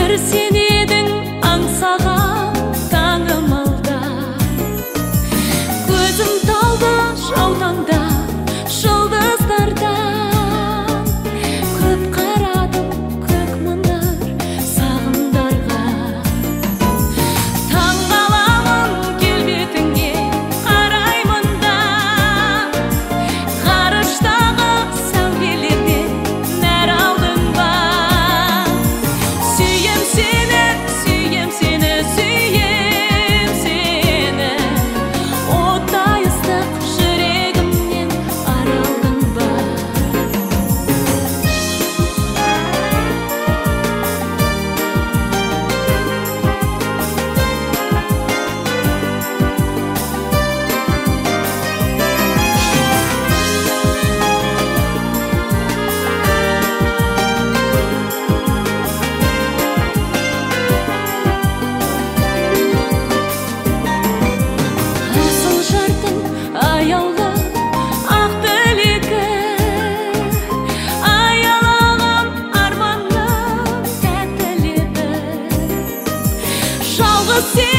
бір сен едің аңсаған таңым алда. Көзім талды жаутаңда жұлдыздардан, көп қарадым көк мұнар сағымдарға. Таң қаламын келбетіңе қараймын да, ғарыштағы сәулелерден нәр алдың ба. Сүйем сені, сүйем сені, сүйем сені, оттай ыстық жүрегімнен аралдың ба. Асыл жардың аяулы ақ тілегі, аялаған арманның тәттілігі. Жалғыз сен